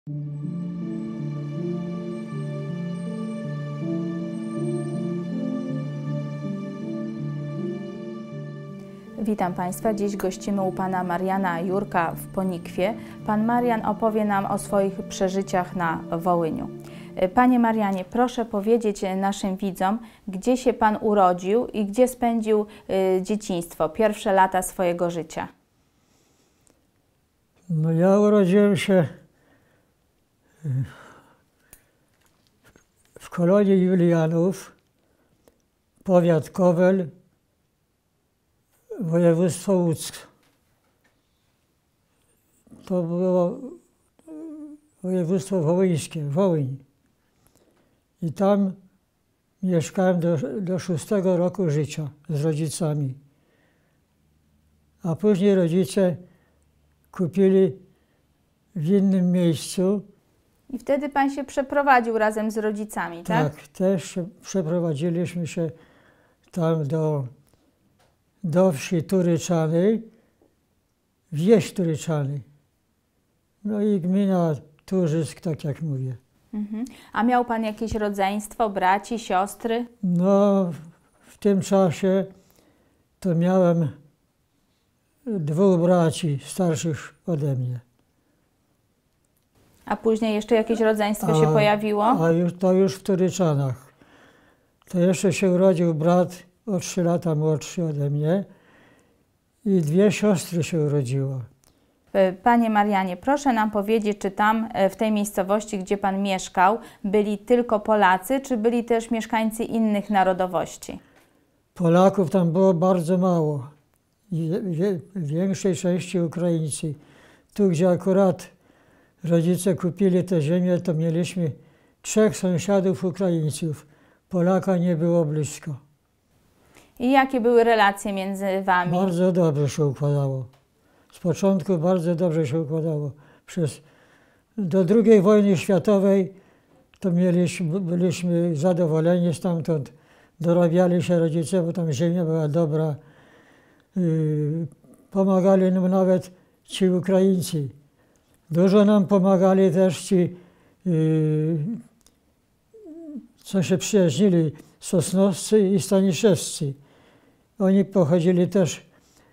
Witam Państwa. Dziś gościmy u Pana Mariana Jurka w Ponikwie. Pan Marian opowie nam o swoich przeżyciach na Wołyniu. Panie Marianie, proszę powiedzieć naszym widzom, gdzie się Pan urodził i gdzie spędził dzieciństwo, pierwsze lata swojego życia. No ja urodziłem się w kolonii Julianów, powiat Kowel, województwo łódzkie. To było województwo wołyńskie, Wołyń. I tam mieszkałem do 6 roku życia z rodzicami. A później rodzice kupili w innym miejscu. I wtedy Pan się przeprowadził razem z rodzicami, tak? Tak, też przeprowadziliśmy się tam do wsi Turyczanej, wieś Turyczanej. No i gmina Turzysk, tak jak mówię. A miał Pan jakieś rodzeństwo, braci, siostry? No, w tym czasie to miałem 2 braci starszych ode mnie. A później jeszcze jakieś rodzeństwo się pojawiło? To już w Turyczanach. To jeszcze się urodził brat o 3 lata młodszy ode mnie i 2 siostry się urodziło. Panie Marianie, proszę nam powiedzieć, czy tam w tej miejscowości, gdzie Pan mieszkał, byli tylko Polacy, czy byli też mieszkańcy innych narodowości? Polaków tam było bardzo mało. W większej części Ukraińcy. Tu, gdzie akurat rodzice kupili tę ziemię, to mieliśmy 3 sąsiadów Ukraińców. Polaka nie było blisko. I jakie były relacje między Wami? Bardzo dobrze się układało. Z początku bardzo dobrze się układało. Do II wojny światowej to byliśmy zadowoleni stamtąd. Dorabiali się rodzice, bo tam ziemia była dobra. Pomagali nam nawet ci Ukraińcy. Dużo nam pomagali też ci, co się przyjaźnili, Sosnowscy i Staniszewscy. Oni pochodzili też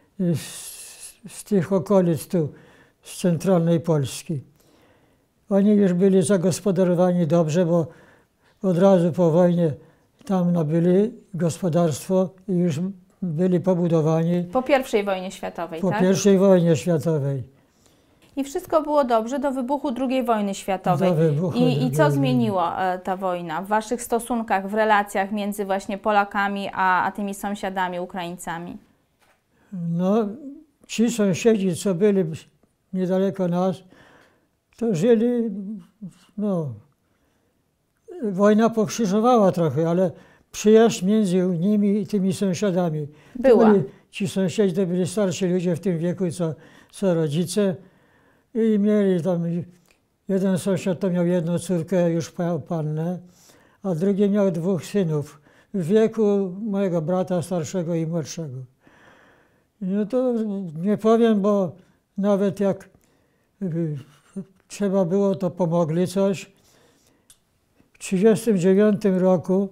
z tych okolic tu, z centralnej Polski. Oni już byli zagospodarowani dobrze, bo od razu po wojnie tam nabyli gospodarstwo i już byli pobudowani. Po I wojnie światowej, Po tak? I wojnie światowej. I wszystko było dobrze do wybuchu II wojny światowej. I co zmieniło ta wojna w Waszych stosunkach, w relacjach między właśnie Polakami a tymi sąsiadami Ukraińcami? No, ci sąsiedzi, co byli niedaleko nas, to żyli, no, wojna pokrzyżowała trochę, ale przyjaźń między nimi i tymi sąsiadami. Była. Ci sąsiedzi to byli starsi ludzie w tym wieku, co rodzice. I mieli tam, jeden sąsiad to miał 1 córkę, już pannę, a drugi miał 2 synów w wieku mojego brata starszego i młodszego. No to nie powiem, bo nawet jak trzeba było, to pomogli coś. W 1939 roku,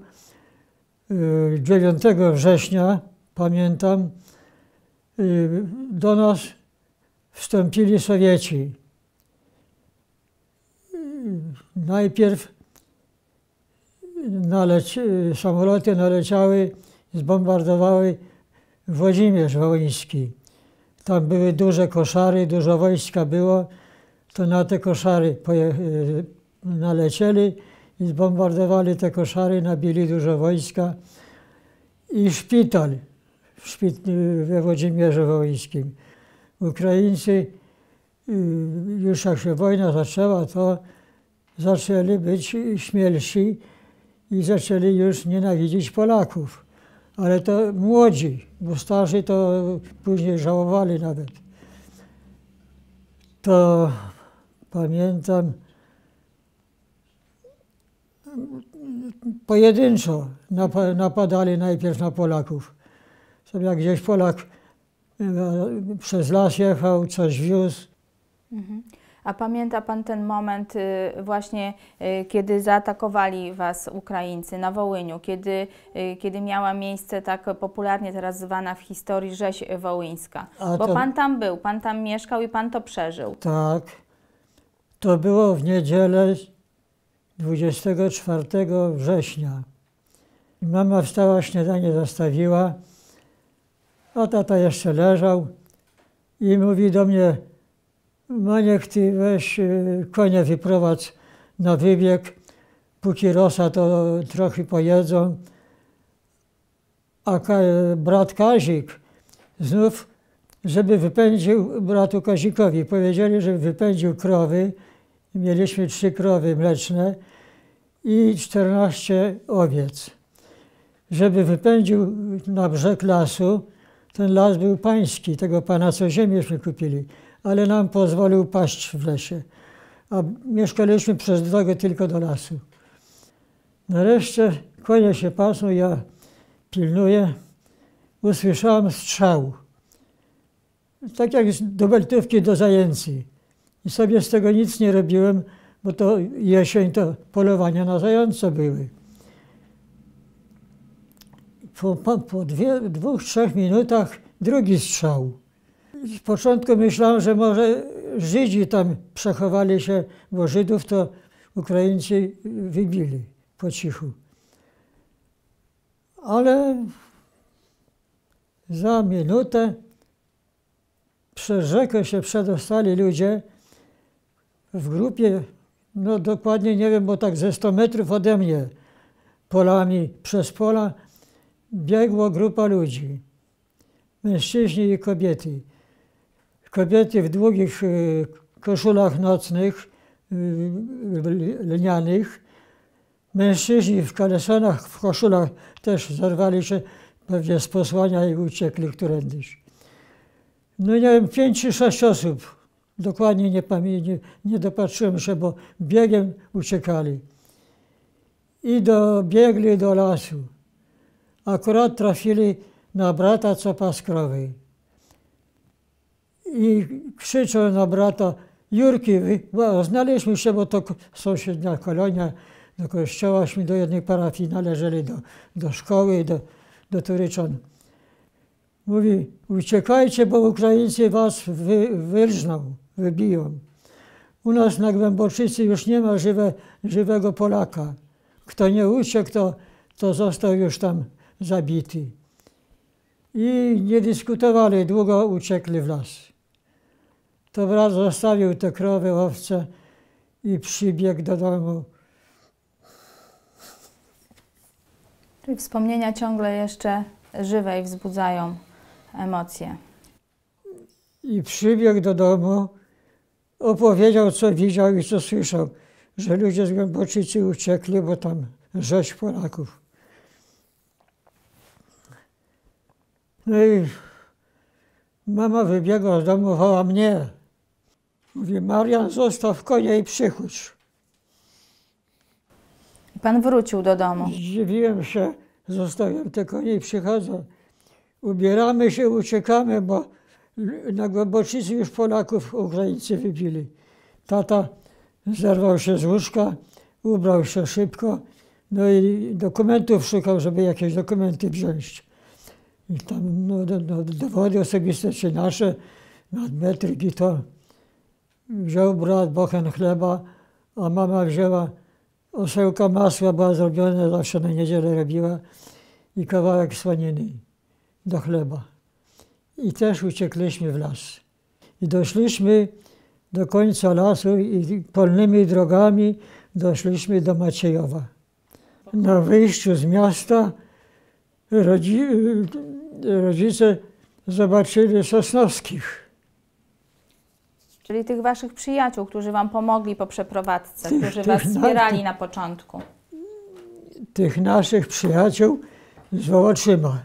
9 września, pamiętam, do nas wstąpili Sowieci. Najpierw samoloty naleciały, zbombardowały Włodzimierz Wołyński. Tam były duże koszary, dużo wojska było, to na te koszary nalecieli i zbombardowali te koszary, nabili dużo wojska i szpital we Włodzimierzu Wołyńskim. Ukraińcy, już jak się wojna zaczęła, to zaczęli być śmielsi i zaczęli już nienawidzić Polaków. Ale to młodzi, bo starzy to później żałowali nawet. To pamiętam, pojedynczo napadali najpierw na Polaków. Sobie jak gdzieś Polak przez las jechał, coś wiózł. A pamięta Pan ten moment właśnie, kiedy zaatakowali Was Ukraińcy na Wołyniu, kiedy miała miejsce tak popularnie teraz zwana w historii rzeź wołyńska? Bo Pan tam był, Pan tam mieszkał i Pan to przeżył. Tak. To było w niedzielę 24 września. Mama wstała, śniadanie zastawiła, a tata jeszcze leżał i mówi do mnie: Maniek, ty weź konie wyprowadź na wybieg, póki rosa to trochę pojedzą. A brat Kazik znów, żeby wypędził bratu Kazikowi. Powiedzieli, że wypędził krowy. Mieliśmy 3 krowy mleczne i 14 owiec. Żeby wypędził na brzeg lasu, ten las był pański, tego pana co ziemięśmy kupili, ale nam pozwolił paść w lesie, a mieszkaliśmy przez drogę tylko do lasu. Nareszcie konie się pasą, ja pilnuję, usłyszałem strzał. Tak jak do beltówki do zajęcy. I sobie z tego nic nie robiłem, bo to jesień, to polowania na zające były. Po 2-3 minutach drugi strzał. Z początku myślałem, że może Żydzi tam przechowali się, bo Żydów to Ukraińcy wybili po cichu. Ale za minutę przez rzekę się przedostali ludzie w grupie, no dokładnie nie wiem, bo tak ze 100 metrów ode mnie, polami, przez pola biegła grupa ludzi, mężczyźni i kobiety. Kobiety w długich koszulach nocnych, lnianych, mężczyźni w kalesonach, w koszulach też zerwali się pewnie z posłania i uciekli którędyś. No nie wiem, 5 czy 6 osób, dokładnie nie dopatrzyłem się, bo biegiem uciekali. I dobiegli do lasu. Akurat trafili na brata, co pas krowy. I krzyczą na brata: Jurki, znaleźliśmy się, bo to sąsiednia kolonia, do kościołaśmy, do jednej parafii należeli, do szkoły, do Turyczan. Mówi: uciekajcie, bo Ukraińcy was wyrżną, wybiją. U nas na Głęboczycy już nie ma żywego Polaka. Kto nie uciekł, to został już tam zabity. I nie dyskutowali, długo uciekli w las. To brat zostawił te krowy, owce i przybiegł do domu. Czyli wspomnienia ciągle jeszcze żywe i wzbudzają emocje. I przybiegł do domu, opowiedział, co widział i co słyszał, że ludzie z Głęboczycy uciekli, bo tam rzeź Polaków. No i mama wybiegła z domu, woła mnie. Mówi: Marian, zostaw konia i przychodź. Pan wrócił do domu. Zdziwiłem się, zostawiam te konie i przychodzę. Ubieramy się, uciekamy, bo na Głęboczycy już Polaków Ukraińcy wybili. Tata zerwał się z łóżka, ubrał się szybko, no i dokumentów szukał, żeby jakieś dokumenty wziąć. I tam dowody osobiste czy nasze, metryki to wziął brat bochen chleba, a mama wzięła osełka masła, była zrobiona, zawsze na niedzielę robiła, i kawałek słoniny do chleba. I też uciekliśmy w las. I doszliśmy do końca lasu i polnymi drogami doszliśmy do Maciejowa. Na wyjściu z miasta rodzice zobaczyli Sosnowskich. Czyli tych waszych przyjaciół, którzy wam pomogli po przeprowadzce, którzy was wspierali na początku. Tych naszych przyjaciół z Wołoczyma.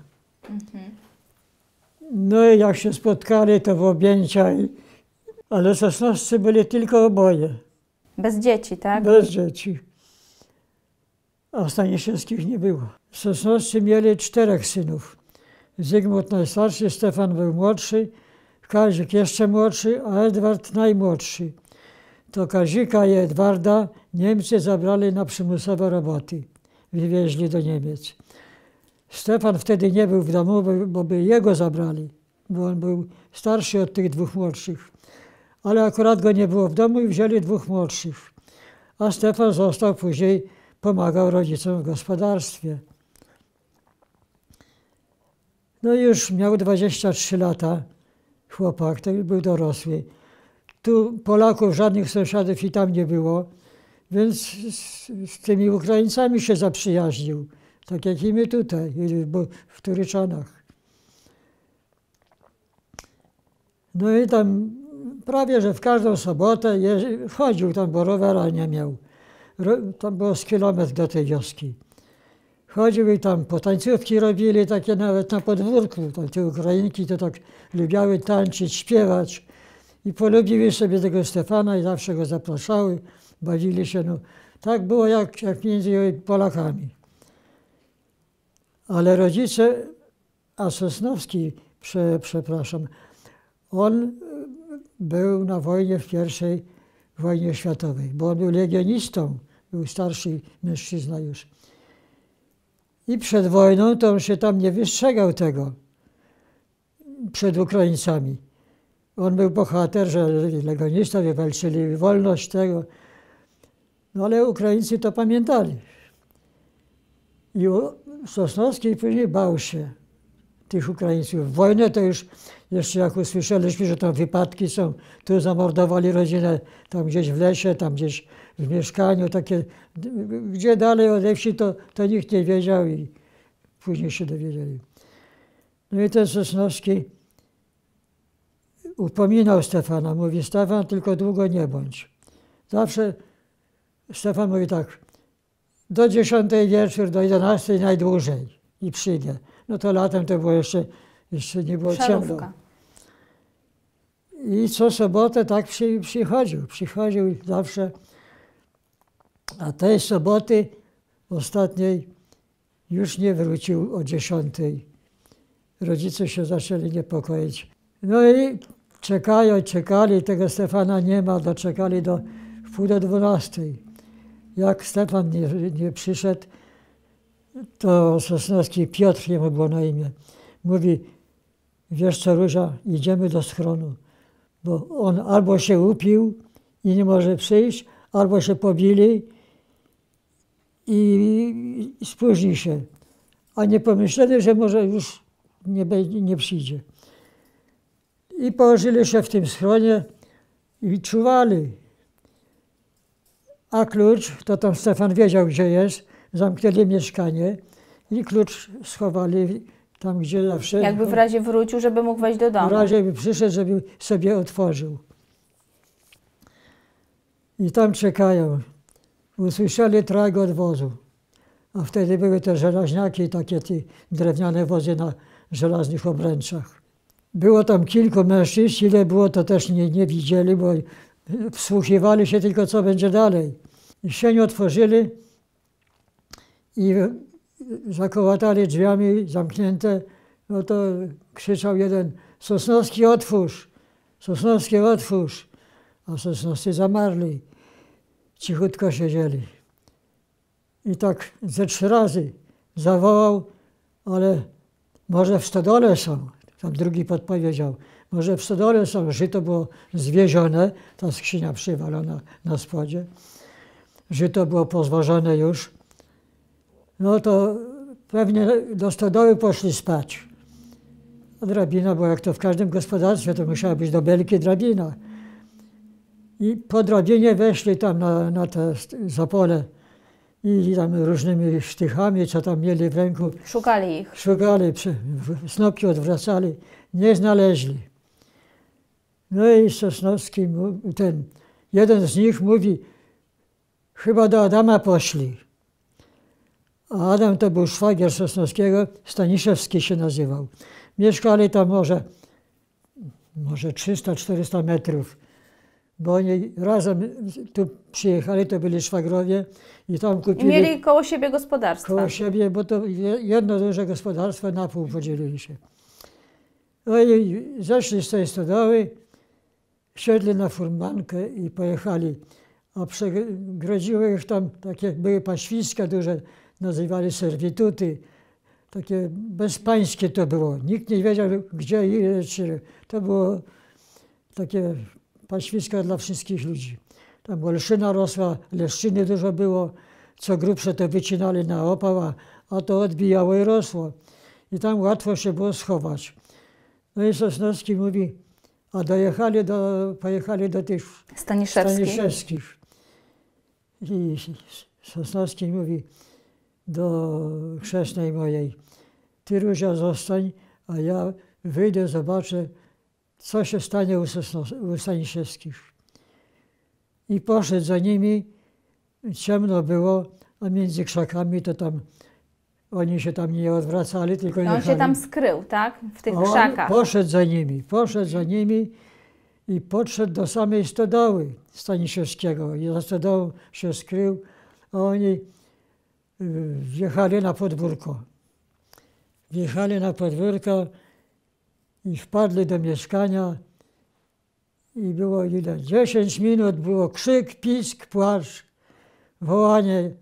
No i jak się spotkali, to w objęcia, ale Sosnowscy byli tylko oboje. Bez dzieci, tak? Bez dzieci. A Staniszewskich nie było. Sosnowscy mieli 4 synów. Zygmunt najstarszy, Stefan był młodszy, Kazik jeszcze młodszy, a Edward najmłodszy. to Kazika i Edwarda Niemcy zabrali na przymusowe roboty. Wywieźli do Niemiec. Stefan wtedy nie był w domu, bo by jego zabrali, bo on był starszy od tych dwóch młodszych. Ale akurat go nie było w domu i wzięli dwóch młodszych. A Stefan został później, pomagał rodzicom w gospodarstwie. No i już miał 23 lata, chłopak, to już był dorosły. Tu Polaków, żadnych sąsiadów i tam nie było, więc z tymi Ukraińcami się zaprzyjaźnił, tak jak i my tutaj, w Turyczanach. No i tam prawie, że w każdą sobotę chodził tam, bo rowera nie miał. Tam było z kilometr do tej wioski. Chodził i tam potańcówki robili, takie nawet na podwórku. Tam te Ukrainki to tak lubiały tańczyć, śpiewać. I polubiły sobie tego Stefana i zawsze go zapraszały, bawili się. No, tak było jak między Polakami. Ale rodzice, a Sosnowski, przepraszam, on był na wojnie w I wojnie światowej, bo on był legionistą, był starszy mężczyzna już. I przed wojną to on się tam nie wystrzegał tego przed Ukraińcami. On był bohater, że legionista, wywalczyli wolność tego. No ale Ukraińcy to pamiętali. I Sosnowski później bał się tych Ukraińców. Wojnę to już jeszcze jak usłyszeliśmy, że tam wypadki są, tu zamordowali rodzinę, tam gdzieś w lesie, tam gdzieś w mieszkaniu, takie, gdzie dalej ode wsi, to nikt nie wiedział i później się dowiedzieli. No i ten Sosnowski upominał Stefana, mówi: Stefan, tylko długo nie bądź. Zawsze Stefan mówi tak: do 10 wieczór, do 11 najdłużej i przyjdę. No to latem to było jeszcze nie było ciemno. I co sobotę tak przychodził zawsze. A tej soboty ostatniej już nie wrócił o 10. Rodzice się zaczęli niepokoić. No i czekali, tego Stefana nie ma, doczekali do wpół do 12. Jak Stefan nie przyszedł, to Sosnowski, Piotr jemu było na imię, mówi: wiesz co, Róża, idziemy do schronu, bo on albo się upił i nie może przyjść, albo się pobili i spóźni się. A nie pomyśleli, że może już nie przyjdzie. I położyli się w tym schronie i czuwali. A klucz, to tam Stefan wiedział, gdzie jest, zamknęli mieszkanie i klucz schowali tam, gdzie zawsze... Jakby w razie wrócił, żeby mógł wejść do domu. W razie by przyszedł, żeby sobie otworzył. I tam czekają. Usłyszeli trajk od wozu. A wtedy były te żelaźniaki, takie drewniane wozy na żelaznych obręczach. Było tam kilku mężczyzn, ile było, to też nie widzieli, bo wsłuchiwali się tylko, co będzie dalej. I sień otworzyli i zakołatali drzwiami zamknięte. No to krzyczał jeden: Sosnowski, otwórz! Sosnowski, otwórz! A Sosnowscy zamarli. Cichutko siedzieli. I tak ze 3 razy zawołał: ale może w stodole są. Tam drugi podpowiedział: może w stodole są. Żyto było zwiezione, ta skrzynia przywalona na spodzie. Żyto było pozwożone już. No to pewnie do stodoły poszli spać. A drabina była, jak to w każdym gospodarstwie, to musiała być do belki drabina. I po drabinie weszli tam na te zapole i tam różnymi sztychami, co tam mieli w ręku. Szukali ich. Szukali, snopki odwracali, nie znaleźli. No i Sosnowski, jeden z nich mówi: chyba do Adama poszli. A Adam to był szwagier Sosnowskiego, Staniszewski się nazywał. Mieszkali tam może 300-400 metrów, bo oni razem tu przyjechali, to byli szwagrowie i tam kupili... I mieli koło siebie gospodarstwa. Koło siebie, bo to jedno duże gospodarstwo, na pół podzielili się. No i zeszli z tej stodoły Siedli na furmankę i pojechali, a przegrodziły ich tam takie, były paświska duże, nazywali serwituty, takie bezpańskie to było. Nikt nie wiedział, gdzie ile. To było takie paświska dla wszystkich ludzi. Tam olszyna rosła, leszczyny dużo było, co grubsze to wycinali na opał, a to odbijało i rosło. I tam łatwo się było schować. No i Sosnowski mówi, a pojechali do tych Staniszewskich. I Sosnowski mówi do chrzestnej mojej, ty, Róża, zostań, a ja wyjdę, zobaczę, co się stanie u Staniszewskich. I poszedł za nimi, ciemno było, a między krzakami to tam, oni się tam nie odwracali, tylko no on się tam skrył, tak? W tych krzakach. Poszedł za nimi i podszedł do samej stodoły Staniszewskiego. I za stodołą się skrył, a oni wjechali na podwórko. Wjechali na podwórko i wpadli do mieszkania i było ile? 10 minut było krzyk, pisk, płacz, wołanie.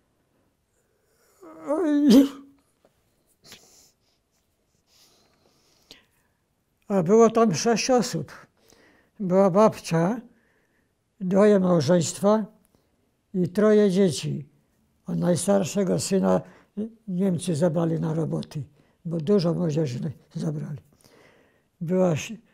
A było tam 6 osób. Była babcia, 2 małżeństwa i 3 dzieci. A najstarszego syna Niemcy zabrali na roboty, bo dużo młodzieży zabrali. Była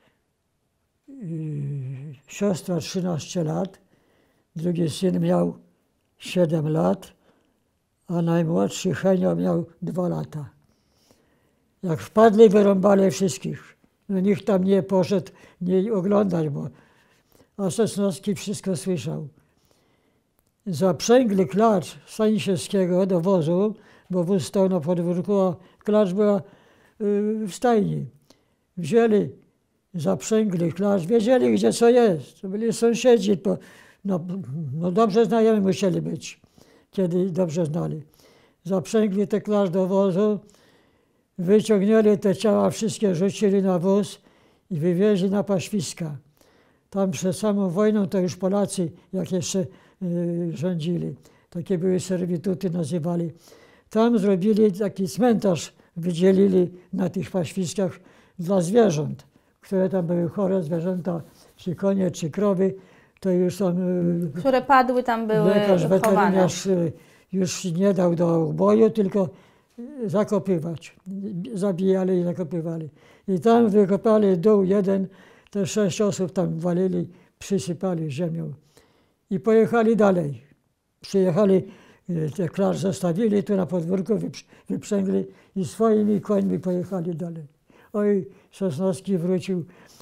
siostra 13 lat, drugi syn miał 7 lat, a najmłodszy Henio miał 2 lata. Jak wpadli, wyrąbali wszystkich. No nikt tam nie poszedł nie oglądać, a Sosnowski wszystko słyszał. Zaprzęgli klacz Staniszewskiego do wozu, bo wóz stał na podwórku, a klacz była w stajni. Wzięli, zaprzęgli klacz, wiedzieli, gdzie co jest. To byli sąsiedzi, no dobrze znajomi musieli być, kiedy dobrze znali. Zaprzęgli te klacz do wozu, wyciągnęli te ciała, wszystkie rzucili na wóz i wywieźli na paświska. Tam przed samą wojną to już Polacy, jak jeszcze rządzili, takie były serwituty, nazywali. Tam zrobili taki cmentarz, wydzielili na tych paświskach dla zwierząt, które tam były chore zwierzęta, czy konie, czy krowy, to już tam... Które padły, tam były lekarz, chowane. weterynarz już nie dał do uboju, tylko zakopywać. Zabijali i zakopywali. I tam wykopali dół jeden, te 6 osób tam walili, przysypali ziemią. I pojechali dalej. Przyjechali, te klacz zostawili tu na podwórku, wyprzęgli i swoimi końmi pojechali dalej. Oj, Sosnowski wrócił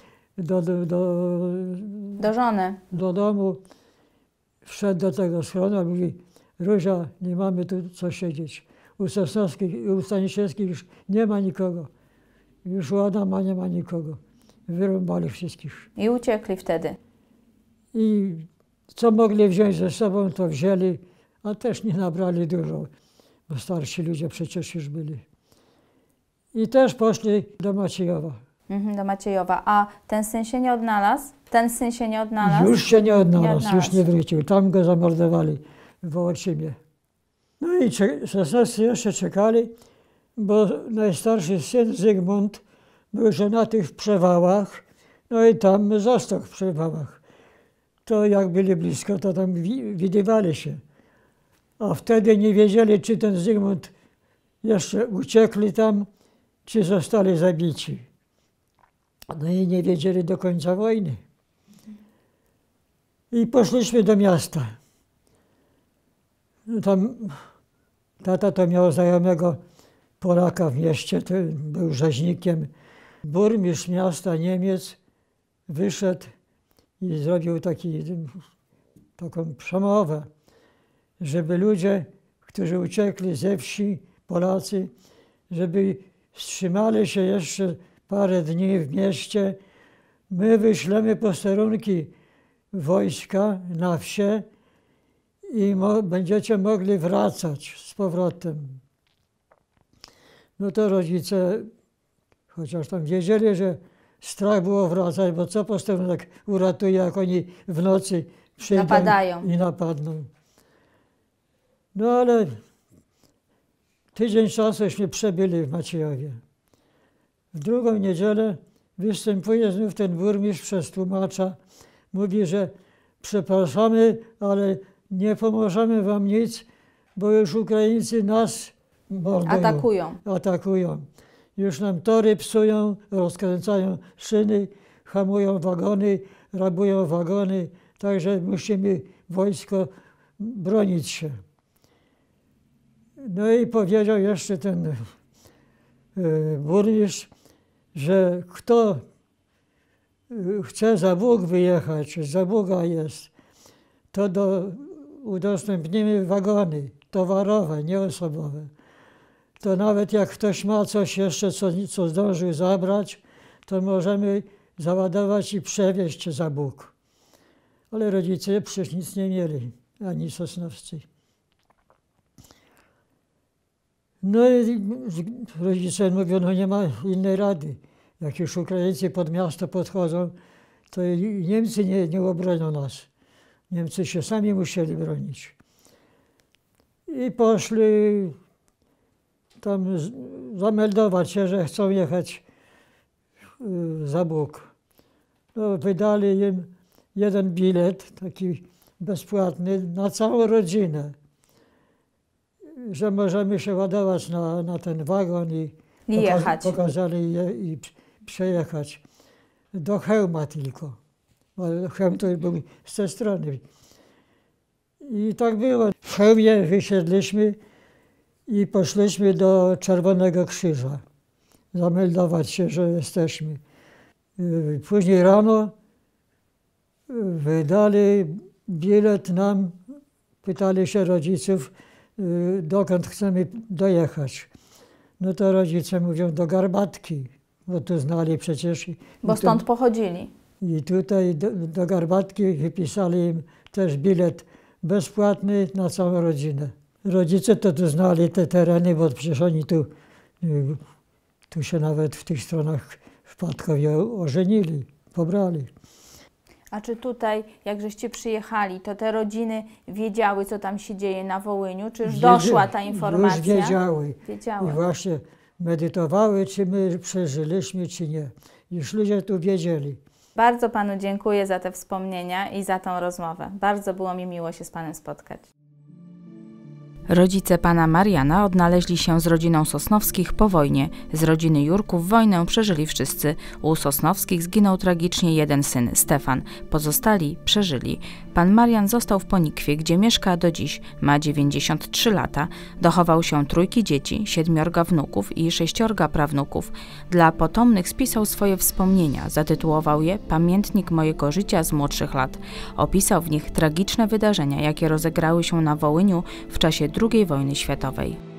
do żony. Do domu, wszedł do tego schronu i mówi, Róża, nie mamy tu co siedzieć. U Staniszewskich już nie ma nikogo. Już u Adama nie ma nikogo. Wyrąbali wszystkich. I uciekli wtedy. I co mogli wziąć ze sobą, to wzięli, a też nie nabrali dużo, bo starsi ludzie przecież już byli. I też poszli do Maciejowa. Do Maciejowa. A ten syn się nie odnalazł? Ten syn się nie odnalazł? Już się nie odnalazł, już nie wrócił. Tam go zamordowali w Wołocimie. No i Sosnowscy jeszcze czekali, bo najstarszy syn Zygmunt był żonaty w Przewałach, no i tam został w Przewałach. To jak byli blisko, to tam widywali się. A wtedy nie wiedzieli, czy ten Zygmunt jeszcze uciekli tam, czy zostali zabici. No i nie wiedzieli do końca wojny. I poszliśmy do miasta. No tam tata to miał znajomego Polaka w mieście, to był rzeźnikiem. Burmistrz miasta Niemiec wyszedł i zrobił taką przemowę, żeby ludzie, którzy uciekli ze wsi, Polacy, żeby wstrzymali się jeszcze parę dni w mieście. My wyślemy posterunki wojska na wsie i będziecie mogli wracać z powrotem. No to rodzice, chociaż tam wiedzieli, że Strach było wracać, bo co posterunek uratuje, jak oni w nocy przyjdą Napadają. i napadną. No ale tydzień czasuśmy przebyli w Maciejowie. W drugą niedzielę występuje znów ten burmistrz przez tłumacza. Mówi, że przepraszamy, ale nie pomożemy wam nic, bo już Ukraińcy nas mordują. Atakują. Już nam tory psują, rozkręcają szyny, hamują wagony, rabują wagony, także musimy wojsko bronić się. No i powiedział jeszcze ten burmistrz, że kto chce za Bóg wyjechać, za Boga jest, to udostępnimy wagony towarowe, nie osobowe. To nawet jak ktoś ma coś jeszcze, co zdążył zabrać, to możemy załadować i przewieźć za Bóg. Ale rodzice przecież nic nie mieli, ani sosnowscy. No i rodzice mówią, no nie ma innej rady. Jak już Ukraińcy pod miasto podchodzą, to i Niemcy nie obronią nas. Niemcy się sami musieli bronić. I poszli tam zameldować się, że chcą jechać za Bóg. No, wydali im jeden bilet, taki bezpłatny, na całą rodzinę, że możemy się ładować na ten wagon i pokazali i przejechać. Do Chełma tylko, bo Chełm to był z tej strony. I tak było. W Chełmie wysiedliśmy i poszliśmy do Czerwonego Krzyża, zameldować się, że jesteśmy. Później rano wydali bilet nam, pytali się rodziców, dokąd chcemy dojechać. No to rodzice mówią, do Garbatki, bo tu znali przecież. Bo stąd pochodzili. I tutaj do Garbatki wypisali im też bilet bezpłatny na całą rodzinę. Rodzice to tu znali te tereny, bo przecież oni tu się nawet w tych stronach w Płatkowie ożenili, pobrali. A czy tutaj, jak żeście przyjechali, to te rodziny wiedziały, co tam się dzieje na Wołyniu? Czy już doszła ta informacja? Już wiedziały. I właśnie medytowały, czy my przeżyliśmy, czy nie. Już ludzie tu wiedzieli. Bardzo panu dziękuję za te wspomnienia i za tą rozmowę. Bardzo było mi miło się z panem spotkać. Rodzice pana Mariana odnaleźli się z rodziną Sosnowskich po wojnie. Z rodziny Jurków wojnę przeżyli wszyscy. U Sosnowskich zginął tragicznie jeden syn, Stefan. Pozostali przeżyli. Pan Marian został w Ponikwie, gdzie mieszka do dziś. Ma 93 lata. Dochował się 3 dzieci, 7 wnuków i 6 prawnuków. Dla potomnych spisał swoje wspomnienia. Zatytułował je Pamiętnik mojego życia z młodszych lat. Opisał w nich tragiczne wydarzenia, jakie rozegrały się na Wołyniu w czasie II wojny światowej.